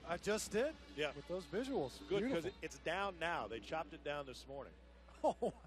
I just did. Yeah. With those visuals. Good, Beautiful. because it's down now. They chopped it down this morning. Oh,